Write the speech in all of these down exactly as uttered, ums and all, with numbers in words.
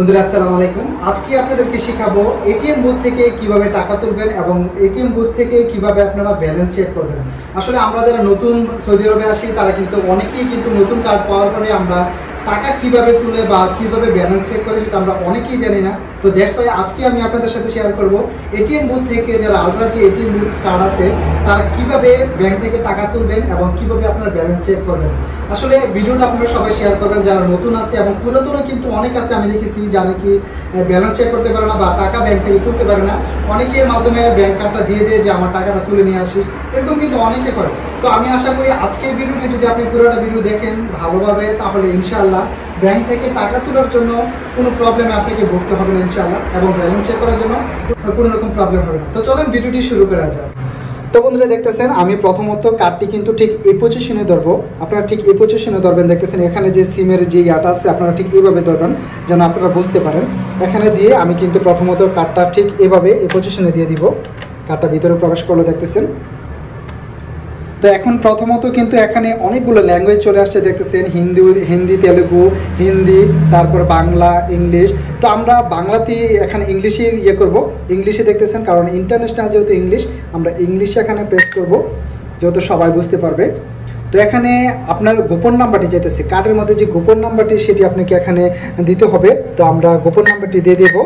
বন্ধুরা আসসালামু আলাইকুম। আজকে আপনাদেরকে শেখাবো এটিএম বুথ থেকে কিভাবে টাকা তুলবেন এবং এটিএম বুথ থেকে কিভাবে আপনারা ব্যালেন্স চেক করবেন। আসলে আমরা যারা নতুন সৌদি আরবে আসি তারা কিন্তু অনেকেই কিন্তু নতুন কার্ড পাওয়ার পরে আমরা টাকা কিভাবে তুলে বা কিভাবে ব্যালেন্স চেক করে সেটা আমরা অনেকেই জানি না। তো দ্যাটস ওয়াই আজকে আমি আপনাদের সাথে শেয়ার করব এটিএম বুথ থেকে যারা আলট্রা যে এটিএম বুথ কার্ড আছে তারা কিভাবে ব্যাংক থেকে টাকা তুলবেন এবং কিভাবে আপনারা ব্যালেন্স চেক করবেন। আসলে ভিডিওটা আপনারা সবাই শেয়ার করবেন যারা নতুন আছে এবং পুরাতনও কিন্তু অনেক আছে, আমি দেখেছি যারা কি ব্যালেন্স চেক করতে পারে না বা টাকা ব্যাংক থেকে তুলতে পারে না, অনেকের মাধ্যমে ব্যাংক কার্ডটা দিয়ে দিয়ে যে আমার টাকাটা তুলে নিয়ে আসিস, এরকম কিন্তু অনেকে করে। তো আমি আশা করি আজকের ভিডিওটি যদি আপনি পুরোটা ভিডিও দেখেন ভালোভাবে তাহলে ইনশাআল্লাহ ব্যাংক থেকে টাকা তোলার জন্য কোনো প্রবলেমে আপনাকে ভুগতে হবে না ইনশাআল্লাহ, এবং ব্যালেন্স চেক করার জন্য কোনো রকম প্রবলেম হবে না। তো চলেন ভিডিওটি শুরু করা যাক। তো বন্ধুরা দেখতেছেন আমি প্রথমত কার্ডটি কিন্তু ঠিক এই পজিশনে ধরবো, আপনারা ঠিক এই পজিশনে ধরবেন। দেখতেছেন এখানে যে সিমের যে ইয়াটা আছে আপনারা ঠিক এইভাবে ধরবেন যেন আপনারা বুঝতে পারেন। এখানে দিয়ে আমি কিন্তু প্রথমত কার্ডটা ঠিক এভাবে এই পজিশনে দিয়ে দিব। কার্ডটা ভিতরে প্রবেশ করলো দেখতেছেন। তো এখন প্রথমত কিন্তু এখানে অনেকগুলো ল্যাঙ্গুয়েজ চলে আসছে দেখতেছেন, হিন্দি হিন্দি তেলেগু, হিন্দি, তারপর বাংলা, ইংলিশ। তো আমরা বাংলাতে এখানে ইংলিশে ইয়ে করব, ইংলিশে দেখতেছেন কারণ ইন্টারন্যাশনাল যেহেতু ইংলিশ, আমরা ইংলিশে এখানে প্রেস করব যেহেতু সবাই বুঝতে পারবে। তো এখানে আপনার গোপন নাম্বারটি যেতেছে কার্ডের মধ্যে যে গোপন নাম্বারটি সেটি আপনাকে এখানে দিতে হবে। তো আমরা গোপন নাম্বারটি দিয়ে দেবো।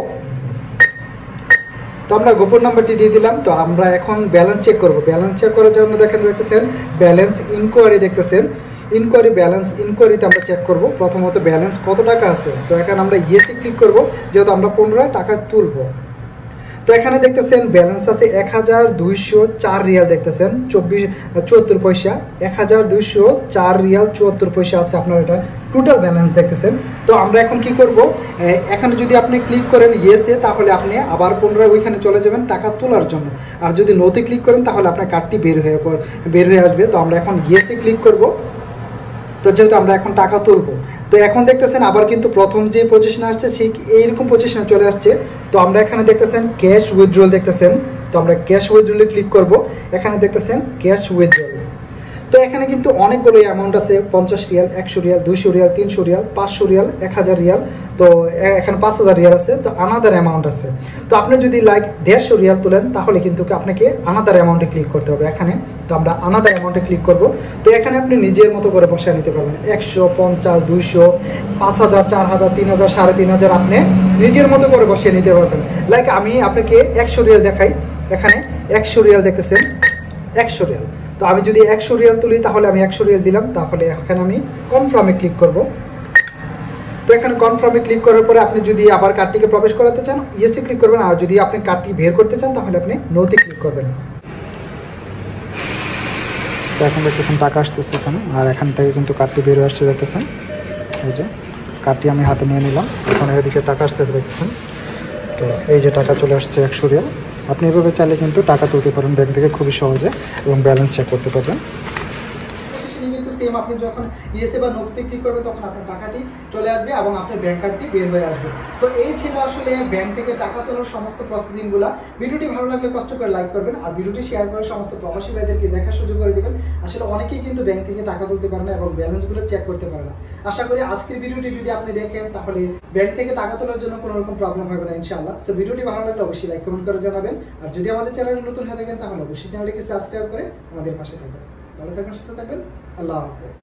তো আমরা গোপন নাম্বারটি দিয়ে দিলাম। তো আমরা এখন ব্যালেন্স চেক করব। ব্যালেন্স চেক করার জন্য দেখেন দেখতেছেন ব্যালেন্স ইনকোয়ারি দেখতেছেন, ইনকোয়ারি ব্যালেন্স ইনকোয়ারিতে আমরা চেক করব প্রথমত ব্যালেন্স কত টাকা আছে। তো এখানে আমরা ইয়েসে ক্লিক করব যেহেতু আমরা পনেরো টাকা তুলব। তো এখানে দেখতেছেন ব্যালেন্স আছে এক হাজার দুইশো চার রিয়াল দেখতেছেন চব্বিশ চুয়াত্তর পয়সা, এক হাজার দুইশো চার রিয়াল চুয়াত্তর পয়সা আছে আপনার এটা টোটাল ব্যালেন্স দেখতেছেন। তো আমরা এখন কি করব, এখানে যদি আপনি ক্লিক করেন ইয়েসে তাহলে আপনি আবার পুনরায় ওইখানে চলে যাবেন টাকা তোলার জন্য, আর যদি নোতে ক্লিক করেন তাহলে আপনার কার্ডটি বের হয়ে বের হয়ে আসবে। তো আমরা এখন ইয়েসে ক্লিক করব। তো যেহেতু আমরা এখন টাকা তুলব, তো এখন দেখতেছেন আবার কিন্তু প্রথম যে পজিশনে আসছে ঠিক এইরকম পজিশনে চলে আসছে। তো আমরা এখানে দেখতেছেন ক্যাশ উইথড্রল দেখতেছেন, তো আমরা ক্যাশ উইথড্রলে ক্লিক করব। এখানে দেখতেছেন ক্যাশ উইথড্রল। তো এখানে কিন্তু অনেকগুলো অ্যামাউন্ট আছে, পঞ্চাশ রিয়াল, একশো রিয়াল, দুইশো রিয়াল, তিনশো রিয়াল, পাঁচশো রিয়াল, এক হাজার রিয়াল। তো এখানে পাঁচ হাজার রিয়াল আছে। তো আনাদার অ্যামাউন্ট আছে। তো আপনি যদি লাইক দেড়শো রিয়াল তোলেন তাহলে কিন্তু আপনাকে আনাদার অ্যামাউন্টে ক্লিক করতে হবে এখানে। তো আমরা আনাদার অ্যামাউন্টে ক্লিক করব। তো এখানে আপনি নিজের মতো করে বসিয়ে নিতে পারবেন একশো, পঞ্চাশ, দুইশো, পাঁচ হাজার, চার হাজার, তিন হাজার, সাড়ে তিন হাজার আপনি নিজের মতো করে বসিয়ে নিতে পারবেন। লাইক আমি আপনাকে একশো রিয়াল দেখাই, এখানে একশো রিয়াল দেখতেছেন, একশো রিয়াল। তো আমি যদি একশো রিয়াল তুলি তাহলে আমি একশো রিয়াল দিলাম, তাহলে এখানে আমি কনফার্মে ক্লিক করব। তো এখানে কনফার্মে ক্লিক করার পরে আপনি যদি আবার কার্ডটিকে প্রবেশ করাতে চান ইয়েসে ক্লিক করবেন, আর যদি আপনি কার্ডটি বের করতে চান তাহলে আপনি নোতে ক্লিক করবেন। তো এখন দেখতেছেন টাকা আসতেছে এখানে, আর এখান থেকে কিন্তু কার্ডটি বের হয়ে আসছে দেখতেছেন। এই যে কার্ডটি আমি হাতে নিয়ে নিলাম, এখন এদিকে টাকা আসতেছে দেখতেছেন। তো এই যে টাকা চলে আসছে একশো রিয়াল। আপনি এভাবে চাইলে কিন্তু টাকা তুলতে পারেন ব্যাংক থেকে খুবই সহজে এবং ব্যালেন্স চেক করতে পারবেন। কিন্তু সেম আপনি যখন ইয়েসে বা নোতে ক্লিক করবেন তখন আপনার টাকাটি চলে আসবে এবং আপনার ব্যাংক কার্ডটি বের হয়ে আসবে। তো এই ছিল আসলে ব্যাংক থেকে টাকা তোলার সমস্ত প্রসেসিংগুলো। ভিডিওটি ভালো লাগলে কষ্ট করে লাইক করবেন আর ভিডিওটি শেয়ার করে সমস্ত প্রবাসী ভাইদেরকে দেখার সুযোগ করে দেবেন। আসলে অনেকেই কিন্তু ব্যাংক থেকে টাকা তুলতে পারে না এবং ব্যালেন্সগুলো চেক করতে পারে না। আশা করি আজকের ভিডিওটি যদি আপনি দেখেন তাহলে ব্যাংক থেকে টাকা তোলার জন্য কোনো রকম প্রবলেম হবে না ইনশাআল্লাহ। সো ভিডিওটি ভালো লাগলে অবশ্যই লাইক কমেন্ট করে জানাবেন, আর যদি আমাদের চ্যানেলে নতুন হয়ে থাকেন তাহলে অবশ্যই চ্যানেলটিকে সাবস্ক্রাইব করে আমাদের পাশে থাকবেন। ভালো থাকবেন, সুস্থ থাকবেন, আল্লাহ হাফেজ।